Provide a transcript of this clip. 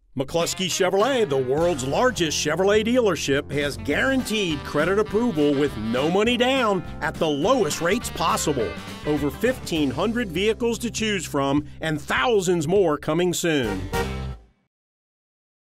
McCluskey Chevrolet, the world's largest Chevrolet dealership, has guaranteed credit approval with no money down at the lowest rates possible. Over 1,500 vehicles to choose from and thousands more coming soon.